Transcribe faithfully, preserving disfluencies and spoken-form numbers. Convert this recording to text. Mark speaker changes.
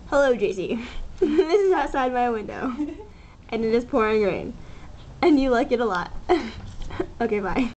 Speaker 1: Hello, J C. This is outside my window, and it is pouring rain, and you like it a lot. Okay, bye.